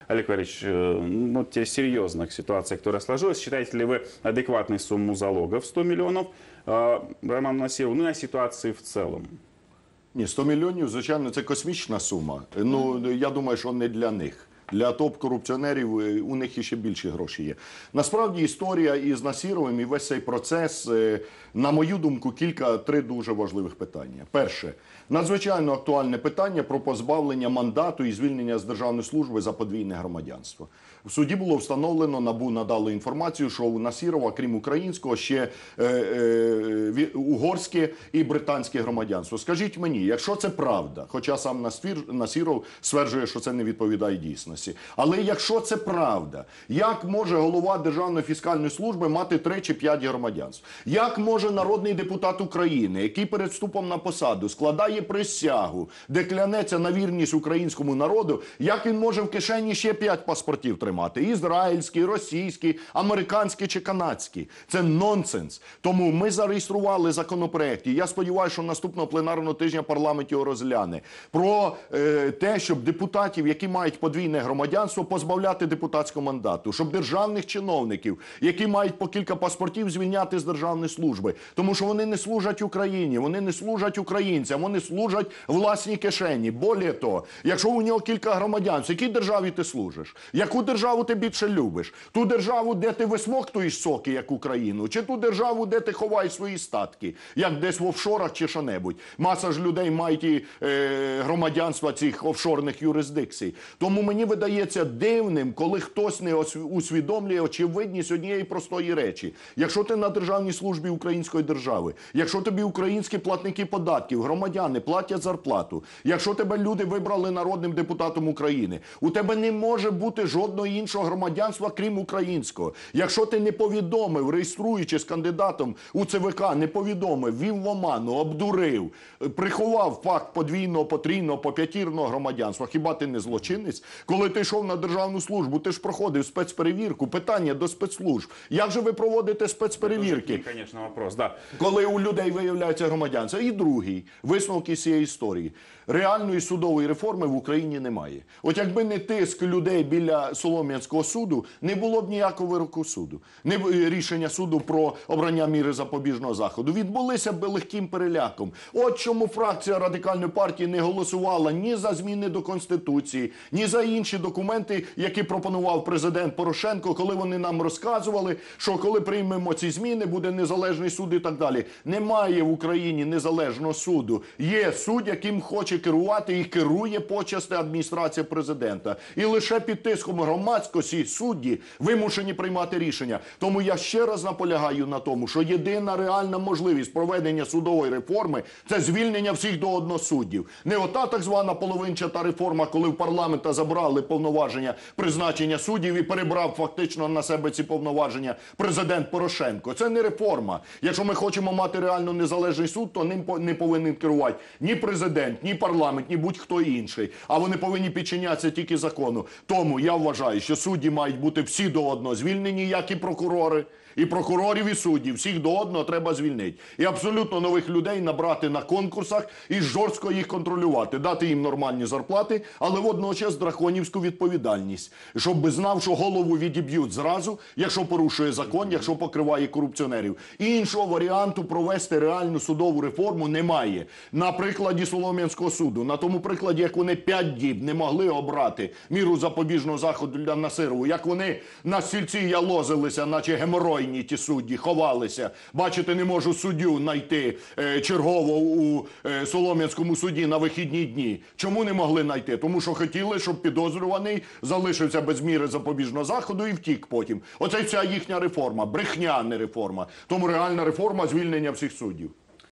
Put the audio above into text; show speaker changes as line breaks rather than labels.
Олег Валерьевич, ну, теперь серьезно к ситуации, которая сложилась. Считаете ли вы адекватной сумму залога в 100 миллионов Роману Насирову, ну и о ситуации в целом?
Ні, 100 мільйонів, звичайно, це космічна сума. Ну, я думаю, що не для них. Для топ-корупціонерів у них іще більші гроші є. Насправді історія із Насіровим і весь цей процес, на мою думку, три дуже важливих питання. Перше, надзвичайно актуальне питання про позбавлення мандату і звільнення з державної служби за подвійне громадянство. В суді було встановлено, НАБУ надало інформацію, що у Насірова, крім українського, ще угорське і британське громадянство. Скажіть мені, якщо це правда, хоча сам Насіров стверджує, що це не відповідає дійсності, але якщо це правда, як може голова Державної фіскальної служби мати 3 чи 5 громадянств? Як може народний депутат України, який перед вступом на посаду складає присягу, де клянеться на вірність українському народу, як він може в кишені ще 5 паспортів тримати? Ізраїльський, російський, американський чи канадський. Це нонсенс. Тому ми зареєстрували законопроект, і я сподіваюся, що наступного пленарного тижня парламент його розгляне, про те, щоб депутатів, які мають подвійне громадянство, позбавляти депутатського мандату, щоб державних чиновників, які мають по кілька паспортів, звільняти з державної служби. Тому що вони не служать Україні, вони не служать українцям, вони служать власній кишені. Более того, якщо у нього кілька громадянств, якій державі ти служиш? Яку державу ти більше любиш? Ту державу, де ти висмоктуєш соки, як Україну? Чи ту державу, де ти ховаєш свої статки, як десь в офшорах чи що-небудь? Маса ж людей мають і громадянства цих офшорних юрисдикцій. Тому мені видається дивним, коли хтось не усвідомлює очевидність однієї простої речі. Якщо ти на державній службі української держави, якщо тобі українські платники податків, громадяни платять зарплату, якщо тебе люди вибрали народним депутатом України, у тебе не може бути жодного іншого громадянства, крім українського. Якщо ти не повідомив, реєструючись кандидатом у ЦВК, не повідомив, ввів в оману, обдурив, приховав факт подвійного, потрійного, поп'ятірного громадянства, хіба ти не злочинець? Коли ти йшов на державну службу, ти ж проходив спецперевірку. Питання до спецслужб. Як же ви проводите спецперевірки?
Це, звісно, вопрос, да.
Коли у людей виявляється громадянство. І другий висновок із цієї історії. Реальної судової реформи в Україні немає. От якби не тиск людей біля Солом'янського суду, не було б ніякого вироку суду. Рішення суду про обрання міри запобіжного заходу. Відбулися б легким переляком. От чому фракція Радикальної партії не голосувала ні за зміни до Конституції, ні за інші документи, які пропонував президент Порошенко, коли вони нам розказували, що коли приймемо ці зміни, буде незалежний суд і так далі. Немає в Україні незалежного суду. Є суд, яким хоче керувати і керує почасти адміністрація президента. І лише під тиском громадськості судді вимушені приймати рішення. Тому я ще раз наполягаю на тому, що єдина реальна можливість проведення судової реформи – це звільнення всіх до одного суддів. Не ота так звана половинчата реформа, коли в парламента забрали повноваження призначення суддів і перебрав фактично на себе ці повноваження президент Порошенко. Це не реформа. Якщо ми хочемо мати реально незалежний суд, то ним не повинен керувати ні президент, ні парламент, ні будь-хто інший. А вони повинні підчинятися тільки закону. Тому я вважаю, що судді мають бути всі до одного звільнені, як і прокурори. І прокурорів, і суддів. Всіх до одного треба звільнити. І абсолютно нових людей набрати на конкурсах і жорстко їх контролювати. Дати їм нормальні зарплати, але водночас драконівську відповідальність. Щоб знав, що голову відіб'ють зразу, якщо порушує закон, якщо покриває корупціонерів. Іншого варіанту провести реальну судову реформу немає. На прикладі Солом'янського суду, на тому прикладі, як вони 5 діб не могли обрати міру запобіжного заходу для Насирову, як вони на стільці ялозилися, наче геморой, ті судді ховалися. Бачите, не можу суддю знайти чергово у Солом'янському суді на вихідні дні. Чому не могли знайти? Тому що хотіли, щоб підозрюваний залишився без міри запобіжного заходу і втік потім. Оце вся їхня реформа. Брехня, а не реформа. Тому реальна реформа – звільнення всіх суддів.